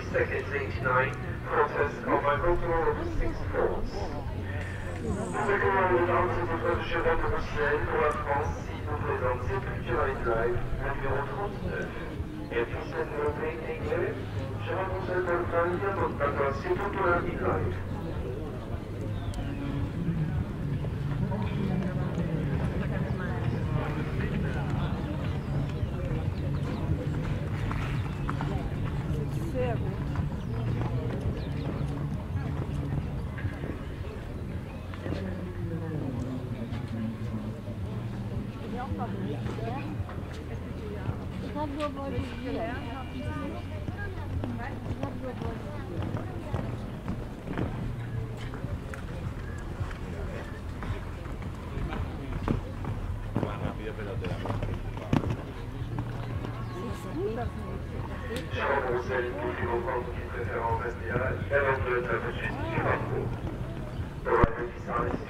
seconds 89, protest of agricultural of 6 volts. Nous accueillons le participant de cheval de Bruxelles pour la France, s'il nous présente Sepultura in Live, le numéro 39. Et puis cette nouvelle English, cheval de Bruxelles pour le Paris, donc Sepultura in Live. Celle qui fait longtemps qu'il préfère en rester là, il a le tout de suite du parcours. Pour la